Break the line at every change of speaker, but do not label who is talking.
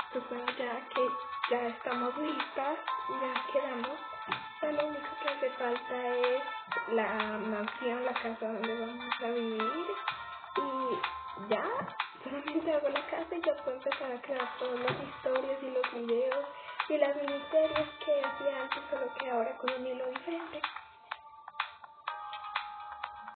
Pues bueno, ya que ya estamos listas, ya quedamos. Ya lo único que hace falta es la mansión, la casa donde vamos a vivir. Y ya, solamente hago la casa y ya puedo empezar a crear todas las historias y los videos y las miniseries que hacía antes, solo que ahora con un hilo diferente.